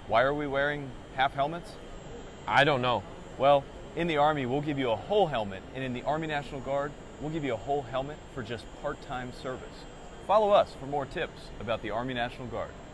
Why are we wearing half helmets? I don't know. Well, in the Army, we'll give you a whole helmet, and in the Army National Guard, we'll give you a whole helmet for just part-time service. Follow us for more tips about the Army National Guard.